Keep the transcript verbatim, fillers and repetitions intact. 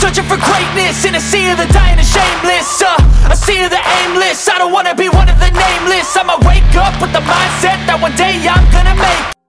searching for greatness in a sea of the dying and shameless, uh, a sea of the aimless. I don't wanna be one of the nameless. I'ma wake up with the mindset that one day I'm gonna make